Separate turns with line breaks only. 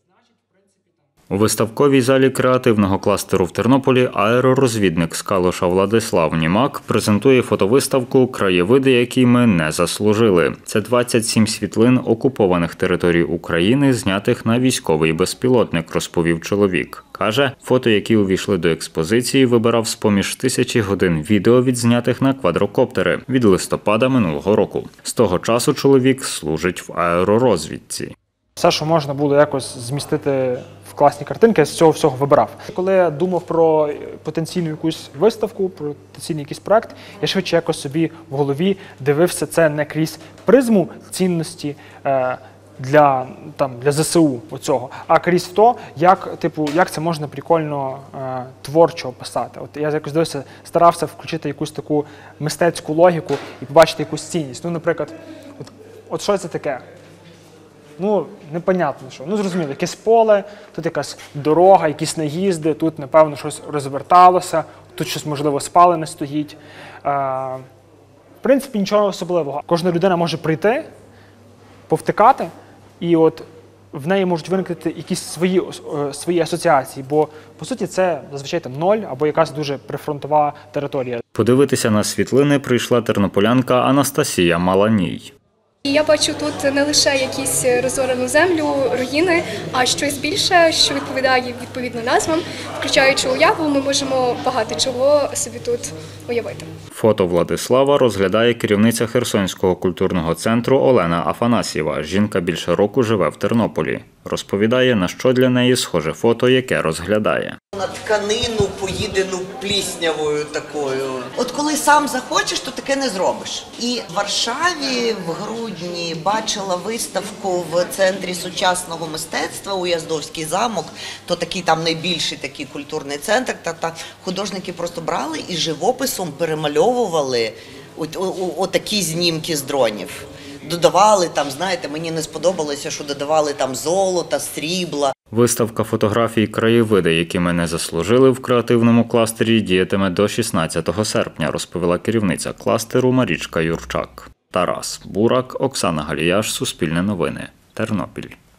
У виставковій залі креативного кластеру в Тернополі аеророзвідник з Калуша Владислав Німак презентує фотовиставку «Краєвиди, які ми не заслужили». Це 27 світлин окупованих територій України, знятих на військовий безпілотник, розповів чоловік. Каже, фото, які увійшли до експозиції, вибирав з-поміж 1000 годин відео, відзнятих на квадрокоптери від листопада минулого року. З того часу чоловік служить в аеророзвідці.
Все, що можна було якось змістити в класні картинки, я з цього всього вибирав. Коли я думав про потенційну якусь виставку, про потенційний якийсь проект, я швидше якось собі в голові дивився це не крізь призму цінності для ЗСУ оцього, а крізь то, як це можна прикольно творчо описати. От я якось дивився, старався включити якусь таку мистецьку логіку і побачити якусь цінність. Ну, наприклад, от що це таке? Ну, непонятно що. Ну, зрозуміло, якесь поле, тут якась дорога, якісь наїзди, тут, напевно, щось розверталося, тут щось, можливо, спалене стоїть. В принципі, нічого особливого. Кожна людина може прийти, повтикати, і от в неї можуть виникнути якісь свої асоціації, бо, по суті, це зазвичай там 0 або якась дуже прифронтова територія.
Подивитися на світлини прийшла тернополянка Анастасія Маланій.
Я бачу тут не лише якісь розорену землю, руїни, а щось більше, що відповідає відповідно назвам. Включаючи уяву, ми можемо багато чого собі тут уявити.
Фото Владислава розглядає керівниця Херсонського культурного центру Олена Афанасьєва. Жінка більше року живе в Тернополі. Розповідає, на що для неї схоже фото, яке розглядає.
На тканину, поїдену пліснявою такою. От коли сам захочеш, то таке не зробиш. І в Варшаві в грудні бачила виставку в Центрі сучасного мистецтва Уяздовський замок, то такий там найбільший такий культурний центр, та художники просто брали і живописом перемальовували отакі знімки з дронів. Додавали там, знаєте, мені не сподобалося, що додавали там золота, срібла.
Виставка фотографій «Краєвиди, які ми не заслужили» в креативному кластері діятиме до 16 серпня, розповіла керівниця кластеру Марічка Юрчак. Тарас Бурак, Оксана Галіяш, Суспільне новини, Тернопіль.